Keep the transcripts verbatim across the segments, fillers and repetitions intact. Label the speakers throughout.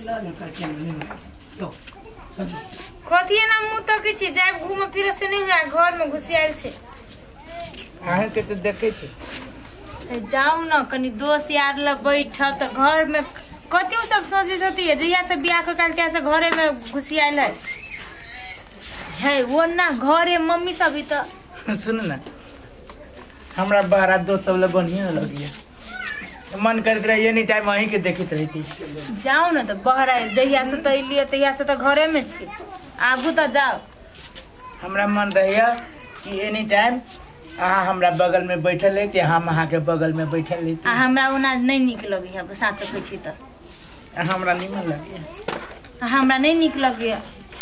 Speaker 1: कथी ना मुंह तक छी जाय घूम फिर से नहीं हुआ घर में घुसियाल छे
Speaker 2: आहे के तो देखे छे
Speaker 1: जाऊ ना कनी दोस्त यार ल बैठ त घर में कतियो सब सोचित होती है जहिया से बियाह के काल के से घरे में घुसियाल है है वो ना घरे मम्मी सब भी तो
Speaker 2: सुन ना हमरा बारह दोस्त सब ल बढ़िया लगिया मन कर करे एनी टाइम वहीं के देखित रहती
Speaker 1: जाओ ना तो बहरा जहिया से तो लिए तहिया से तो घरे में छी आगू तो जाओ
Speaker 2: हमरा मन रहया कि एनी टाइम अहाँ हमरा बगल में बैठल रहते हम अहाँ के बगल में बैठल रहती
Speaker 1: आ हमरा ओना नहीं निक लगी है साचो कहै छी त
Speaker 2: हमरा निमन लगे
Speaker 1: हमरा नहीं निक लगे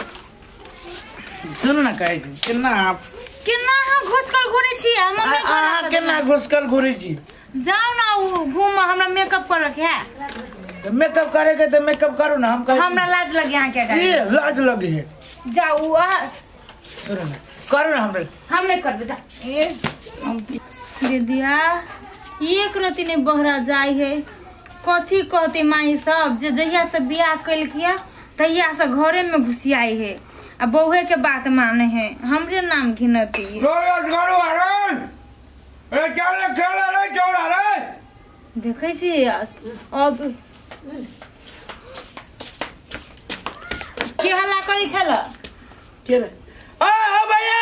Speaker 2: सुन ना कहै छी केना आप
Speaker 1: केना हम घुसकल घुरे छी हम मम्मी
Speaker 2: अहाँ केना घुसकल घुरे छी
Speaker 1: जाओ ना वो घूम हमरा मेकअप कर रखे है
Speaker 2: मेकअप करे के तो मेकअप करू ना हम कह
Speaker 1: हमरा लाज लगे यहाँ के
Speaker 2: ये लाज लगे है
Speaker 1: जाओ आ
Speaker 2: सुन ना करू ना हमरा
Speaker 1: हम नहीं करबे जा
Speaker 2: ए हम
Speaker 1: दीदिया एक रति ने बहरा जाय है कथी कहते माई सब जे जहिया से बियाह कइल किया तहिया से घरे में घुसियाई है आ बौहे के बात माने है हमरे नाम घिनती
Speaker 2: रोज करू अरे अरे क्या ले खेल रे चौड़ा रे
Speaker 1: देखै छी अब की हल्ला करी छल
Speaker 2: के रे ओ ओ भैया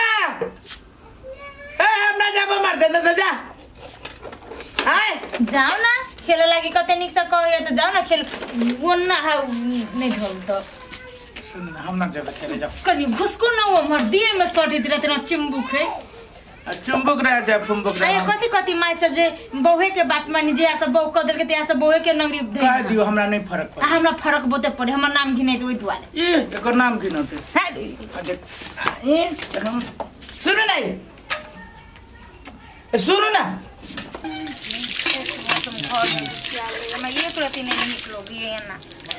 Speaker 2: ए हमरा जाब मार दे न जा आय
Speaker 1: जाओ ना खेले लागी कते निक से कहै त जाओ ना खेल ओन्ना नहीं ढोल तो
Speaker 2: सुन हम ना जाब खेले जाओ
Speaker 1: कनी घुसको न वो हमर देर में सटित रहते न चिम्बुक है
Speaker 2: चुम्बुक रह जा फुम्बुक रह
Speaker 1: कथी कथी माई सब जे बौहे के बात मानी जे सब बौ कदर के ते सब बौहे के नंगरी
Speaker 2: कह दियो हमरा नहीं फर्क पड़े
Speaker 1: हमरा फर्क बहुते पड़े हमर नाम घिनै ओइ दुआरे
Speaker 2: ए एकर नाम घिनते ए हम सुन नहीं सुन ना
Speaker 1: मैं ये प्रति नहीं निकलोगी ये ना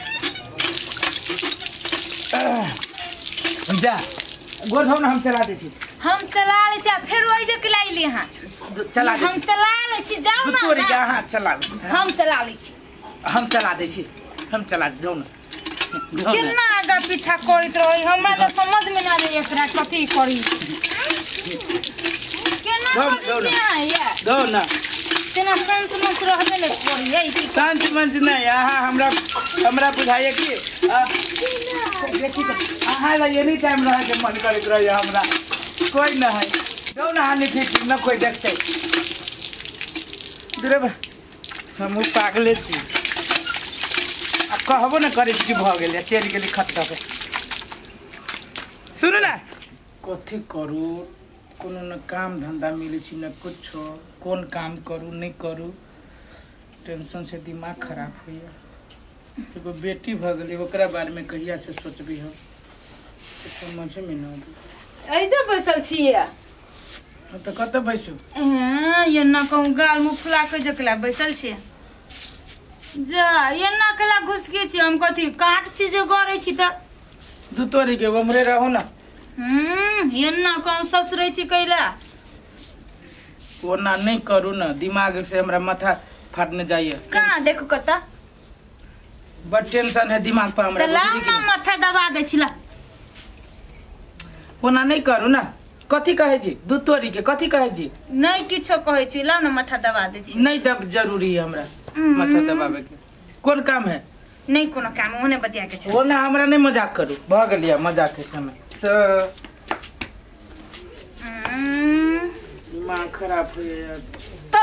Speaker 2: जा गोर हम हम चला दे छी
Speaker 1: हम चला ले छी फिर ओइ जे कलाई ले हां
Speaker 2: चला दे
Speaker 1: हम चला ले छी जाओ ना
Speaker 2: तोरी जा हां चला
Speaker 1: हम चला ले छी
Speaker 2: हम चला दे छी हम चला दो ना
Speaker 1: केना आगा पीछा करत रही हमरा तो समझ में ना आवे एकरा कथी करी केना करी या
Speaker 2: दो ना
Speaker 1: केना शांत मंच रहबे ले करी है की
Speaker 2: शांत मंच नहीं आहा हमरा हमरा बुझाइए कि देखी तो आहा ला एनी टाइम रह के मन करत रही हमरा कोई ना है दो ना हानि ठीक न कोई देखते दुरे हम पागले छी आ कहबो ना करे कि भ गेल चल गेली खत्ता पे सुन ना कथी करू कोनो न काम धंधा मिले छी न कुछ कौन काम करू नहीं करू टेंशन से दिमाग खराब होइए एगो बेटी भ गेली ओकरा बारे में कहिया से सोचबी हम समझ में ना
Speaker 1: ऐसे बैसल छिए
Speaker 2: तो कत बैसू
Speaker 1: हां ये ना कहूं गाल मुंह फुला के जकला बैसल छी जा ये ना कला घुस के छी हम कथी काट छी जे गरै छी त
Speaker 2: दू तोरी के हमरे रहू ना
Speaker 1: हम्म ये ना कहूं ससुरै छी कैला
Speaker 2: ओना नहीं करू ना दिमाग से हमरा माथा फाटने जाइए
Speaker 1: कहां देखो कता
Speaker 2: बड़ टेंशन है दिमाग पर हमरा
Speaker 1: ला ना माथा दबा दे छिला
Speaker 2: ओना नहीं करू ना कथी कहे छी दू तोरी के कथी कहे छी
Speaker 1: नहीं किछो कहै छी ला ना माथा दबा दे छी
Speaker 2: नहीं दब जरूरी है हमरा माथा दबावे के कौन काम है
Speaker 1: नहीं कोनो काम ओने बतिया के छै
Speaker 2: ओना हमरा नहीं मजाक करू भ गेलिया मजाक के समय तो दिमाग खराब हो यार
Speaker 1: तो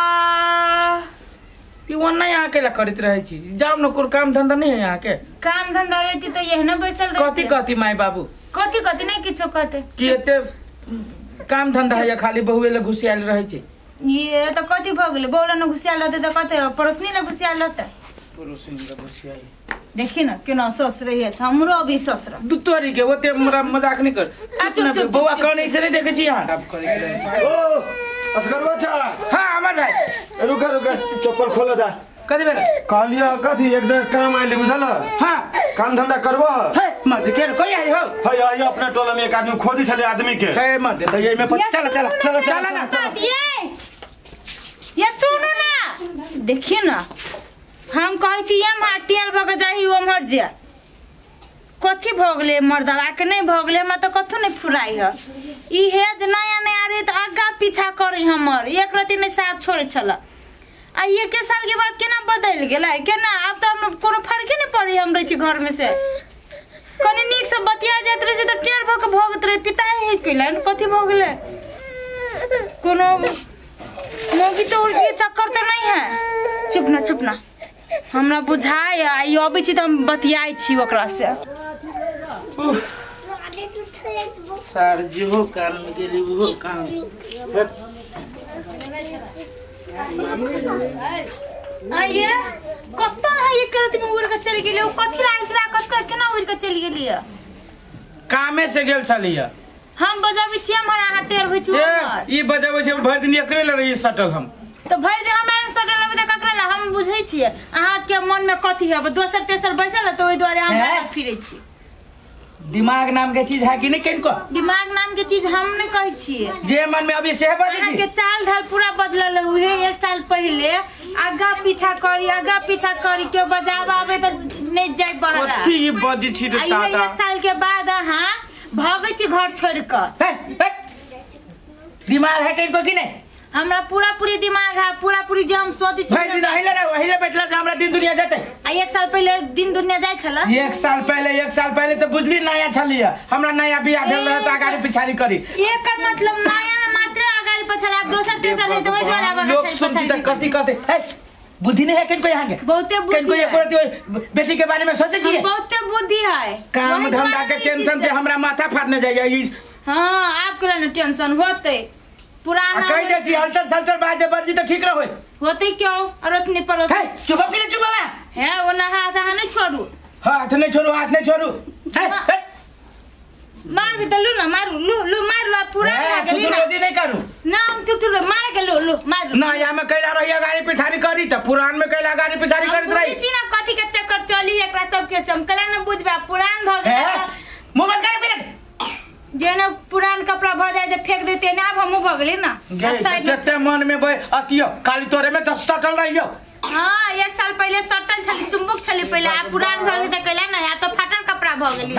Speaker 2: ई ओना यहाँ के ला करत रहे छी जाम न कोन काम धंधा नहीं है यहाँ के
Speaker 1: काम धंधा रहती तो यही ना बैसल रहती
Speaker 2: कथी कथी माई बाबू
Speaker 1: कथी कथी नहीं किछो कहते
Speaker 2: कि एते काम धंधा है या खाली बहुए ले घुसियाल रहे छी
Speaker 1: ये तो कथी भ गेलै बोला न घुसियाल रहते तो कथे पड़ोसनी ल घुसियाल रहते
Speaker 2: पड़ोसनी ल घुसियाल
Speaker 1: देखी ना केना सस रही है हमरो अभी सस रह
Speaker 2: दू तोरी के ओते हमरा मजाक नहीं कर
Speaker 1: चुप चुप
Speaker 2: बौआ कौन से नहीं देखे छी यहाँ अब करे
Speaker 3: ओ असगरवा छा
Speaker 2: हां हमर भाई
Speaker 3: रुका रुका चप्पल खोल दा
Speaker 2: कथी बेला
Speaker 3: कहलिया कथी एक जगह काम आइले बुझल
Speaker 2: हां
Speaker 3: काम धंधा करबो
Speaker 2: हे मत के कोई आई हो
Speaker 3: है आई अपना टोला में एक आदमी खोदी छले आदमी के
Speaker 2: हे मत तो ये में चला चला चला चला ना
Speaker 1: ये ये सुनो ना देखिए ना हम कहै छी हम हटियल भग जाही ओमहर जा कथी भगले मर्दवा के नहीं भगले हमरा तो कथु नहीं फुराई है ई हेज नया नया रे त आगा पीछा करे हमर एक रति नहीं साथ छोड़े छला आ ये के साल के बाद केना बदल गेलै केना अब तो हम कोनो फर्क नहीं पड़ी हम रही छी घर में से कने नीक से बतिया जात रहे त टेर भक भगत रहे पिता है केलन कथी भगले कोनो मोगी तो उल्टी चक्कर तो नहीं है चुप ना चुप ना हमरा बुझाय आई अबै छी त हम बतियाई छी ओकरा से
Speaker 2: सर जो काम में गेली वो काम
Speaker 1: आइए कत्ता है ये करत में उड़ के चली गेली ओ कथि लाइन छरा कत्ता केना उड़ के चली गेली
Speaker 2: कामे से गेल छलिया
Speaker 1: हम बजाबै छी हमरा हटेर होइ छी
Speaker 2: ई बजाबै छी भरि दिन एकरे ल रही सटल हम
Speaker 1: तो भरि दिन हमरा सटल लगै त ककरा ला हम बुझै छियै अहाँ के मन में कथि है दोसर तेसर बैसल त ओइ दुआरे हम फिरै छी
Speaker 2: दिमाग नाम के चीज है कि नहीं किनको
Speaker 1: दिमाग नाम के चीज हम नहीं कहै छियै
Speaker 2: जे मन में अभी से बजे छी
Speaker 1: के चाल ढाल पूरा बदलल उहे एक साल पहले आगा पीछा करी आगा पीछा करी के बजाब आवे त नहीं जाय बहरा
Speaker 2: कथि बजी छी रे दादा
Speaker 1: एक साल के बाद हां भागै छी घर छोड़ के
Speaker 2: दिमाग है किनको कि नहीं
Speaker 1: हमरा पूरा पूरी दिमाग है पूरा पूरी जे हम सोचै छी
Speaker 2: भाई दिन हिले ना हिले बैठला से हमरा दिन दुनिया जाते
Speaker 1: आ एक साल पहले दिन दुनिया जाय छला
Speaker 2: एक साल पहले एक साल पहले तो बुझली नया छलिया हमरा नया बियाह भेल रहे त आगाड़ी पिछाड़ी करी
Speaker 1: एकर मतलब नया में मात्र आगाड़ी पछाड़ी अब दोसर तेसर है त ओइ द्वारा आगा
Speaker 2: लोग सुनती त कथि कहते है बुद्धि नहीं है किनको यहाँ के
Speaker 1: बहुते बुद्धि
Speaker 2: किनको ये करती बेटी के बारे में सोचे छिए
Speaker 1: बहुते बुद्धि है
Speaker 2: काम धंधा के टेंशन से हमरा माथा फाटने जाइए
Speaker 1: हां आपके लिए टेंशन होते पुराना
Speaker 2: कह दे छी हलचल सलचल बाजे बजी तो ठीक रहो
Speaker 1: होते क्यों अरोसनी परोस
Speaker 2: है चुप के चुप बा
Speaker 1: है वो ना हाथ नहीं छोड़ू
Speaker 2: हाथ नहीं छोड़ू हाथ नहीं छोड़ू है
Speaker 1: मार भी दलू ना मारू लो लो मार लो पुराना
Speaker 2: गेली ना रोजी नहीं करू
Speaker 1: ना हम तू तू मार के लो लो मार
Speaker 2: ना या में कैला रहिया गाड़ी पिछाड़ी करी त पुरान में कैला गाड़ी पिछाड़ी करत रही
Speaker 1: छी ना कथि के चक्कर चली एकरा सब के हम कला न बुझबा पुरान भ गेल
Speaker 2: मोबाइल करे बिना
Speaker 1: जेना पुरान कपड़ा भ जाय जे फेंक देते ना अब हमहु भ गेली ना
Speaker 2: अब साइड जते मन में बे अतियो काली तोरे में तो सटल रहियो
Speaker 1: हां एक साल पहले सटल छली चुंबक छली पहले आ पुरान भ गेल त कैला ना या तो फाटल कपड़ा भ गेली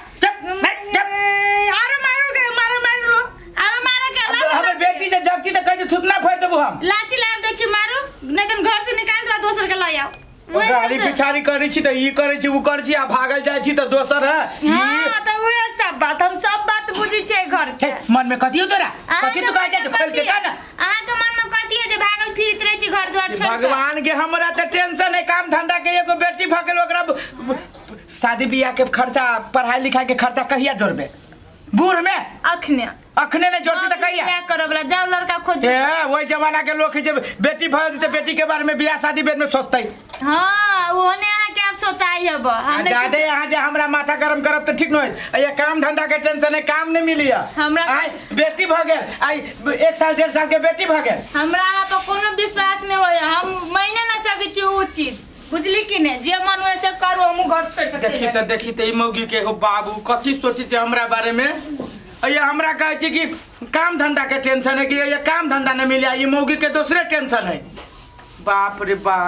Speaker 1: अरे मारू के मारू मारू अरे मारे के
Speaker 2: हमर बेटी से जगती त कहि थुतना फोड़ देबो हम
Speaker 1: लाठी लाव दे छी मारू नहीं त घर से निकाल दो दोसर के ल आओ
Speaker 2: गाड़ी पिछाड़ी करै छी त ई करै छी उ करै छी आ भागल जाय छी त दोसर है
Speaker 1: हां त ओए सब बात हम सब बात बुझी छै घर के
Speaker 2: मन में कथि हो तोरा कथि तू कहै छै खोल के का ना
Speaker 1: अहाँ के मन में कथि है जे भागल फिरत रहै छी घर द्वार छोड़
Speaker 2: भगवान के हमरा त टेंशन है काम धंधा के एगो बेटी भगल ओकरा शादी बियाह के खर्चा पढ़ाई लिखाई के खर्चा कहिया जोड़बे बूढ़ में
Speaker 1: अखने
Speaker 2: अखने ने जोड़ती त कहिया
Speaker 1: क्या करबला जाओ लड़का खोजो
Speaker 2: ए ओई जमाना के लोग जब बेटी भर देते बेटी के बारे में बियाह शादी बेर में सोचतै
Speaker 1: हां ओने अहाँ के अब सोचाई हब
Speaker 2: हम जादे यहां जे हमरा माथा गरम करब त ठीक न होय ये काम धंधा के टेंशन है काम नहीं मिलिया
Speaker 1: हमरा
Speaker 2: आई बेटी भ गेल आई एक साल डेढ़ साल के बेटी भ गेल
Speaker 1: हमरा पर कोनो विश्वास नहीं होय हम महीने न सकै छी ओ चीज बुझली कि ने जे मन वैसे करू हम घर छोड़ के
Speaker 2: देखी त देखी त ई मौगी के हो बाबू कथि सोची छै हमरा बारे में ये हमरा कहै छै कि काम धंधा के टेंशन है कि ये काम धंधा नहीं मिलिया ये मौगी के दूसरे टेंशन है बाप रे बा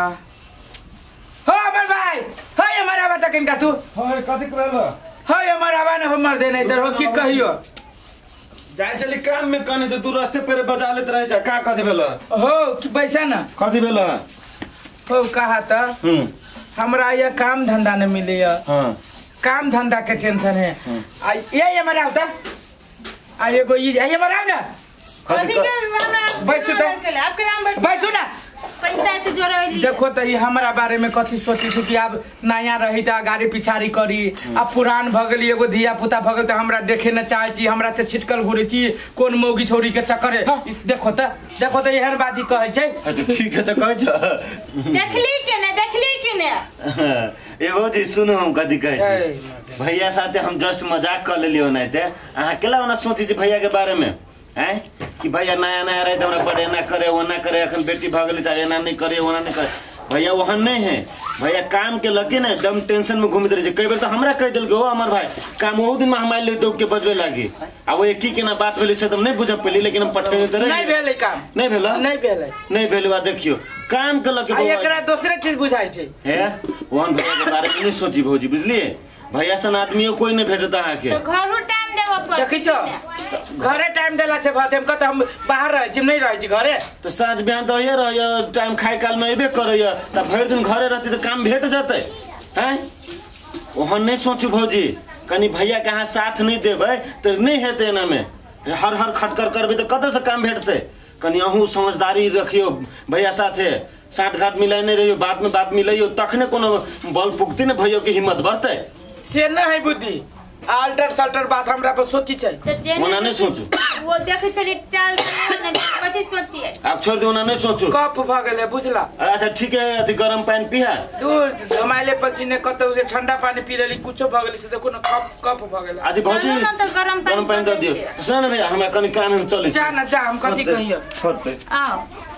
Speaker 2: हो हमर भाई हो हमारा बात किनका तू
Speaker 3: होय कथि कहलो
Speaker 2: हो हमारा बा ने हमर दे नहीं इधर हो की कहियो
Speaker 3: जाय चली काम में कने त तू रास्ते पर बजा लेत रह जा का कथि भेल
Speaker 2: हो कि पैसा ना
Speaker 3: कथि भेल
Speaker 2: हो कहा त
Speaker 3: हम
Speaker 2: हमरा ये काम धंधा नहीं मिलिया
Speaker 3: हां
Speaker 2: काम धंधा के टेंशन है आ ये हमारा होता आ एगो ई ये हमारा ना
Speaker 1: कथि के हमरा
Speaker 2: बैठो त
Speaker 1: आपके नाम बैठ
Speaker 2: बैठो ना
Speaker 1: पैसा से जोड़ली
Speaker 2: देखो त ई हमरा बारे में कथि सोची छी कि अब नया रही त गाड़ी पिछाड़ी करी अब पुरान भगली एगो धिया पुता भगल त हमरा देखे न चाहे छी हमरा से छिटकल घुरे छी कोन मौगी छोरी के चक्कर है देखो त देखो त एहन बात ही कहै छै
Speaker 3: अच्छा ठीक है त कहै छ
Speaker 1: देखली के ने देखली के ने
Speaker 4: एगो जी सुनो हम कथी कहै छी भैया साथे हम जस्ट मजाक कर लेलियो नै ते अहाँ केला ओना सोची छी भैया के बारे में हैं कि भैया नया नया रहे त हमरा बड़े ना करे ओना करे अखन बेटी भगली त एना नहीं करे ओना नहीं करे भैया वहाँ नहीं है भैया काम के लगे ना एकदम टेंशन में घूमते रहे कई बार तो हमरा कह दिल हो अमर भाई काम वो दिन में हमारे लिए दौड़ के बजबे लागी आ वो एक ही के ना बात भेले से तुम नहीं बुझ पेली लेकिन हम पटने तो
Speaker 2: नहीं भेले काम
Speaker 4: नहीं भेला
Speaker 2: नहीं भेले
Speaker 4: नहीं भेले बा देखियो काम के लगे
Speaker 2: एकरा दूसरे चीज बुझाई छै
Speaker 4: है वहाँ भैया के बारे में नहीं सोची भौजी बुझलिए भैया सन आदमियों कोई नहीं भेटता है के
Speaker 1: तो घरो टाइम देबो पर
Speaker 2: देखी छ घरे टाइम देला से बात हम कहते हम बाहर रह छी नहीं रह छी घरे
Speaker 4: तो साँझ बिहान तो ये रह टाइम खाए काल में अबे करैया त भर दिन घरे रहती तो काम भेट जाते हैं वहाँ नहीं सोचू भौजी कनी भैया के यहाँ साथ नहीं देवे तो नहीं हेते एना में हर हर खटकर करबे तो कत से काम भेटते कनी अहूँ समझदारी रखियो भैया साथे साठ घाट मिलाए नहीं रहियो बात में बात मिलाइयो तखने कोनो बल पुगती ने भैया की हिम्मत बढ़ते
Speaker 2: से न है बुद्धि आल्टर सल्टर बात हमरा पर सोची छै
Speaker 4: ओना नहीं सोचू
Speaker 1: वो देखे चली टाल नहीं कथि सोचिए
Speaker 4: आप छोड़ दो ओना नहीं सोचू
Speaker 2: कप भ गेले बुझला
Speaker 4: अच्छा ठीक है अति गरम पानी पिहा
Speaker 2: दूर घमाइले पसीने कतौ जे ठंडा पानी पी लेली कुछो भ गेली से देखो न कप कप भ गेला
Speaker 4: आदि भौजी
Speaker 1: गरम
Speaker 4: पानी दे दियो सुन न भैया हमरा कनी काम हम चले
Speaker 2: जा न जा हम कथि कहियो
Speaker 4: छोड़ पे
Speaker 1: आओ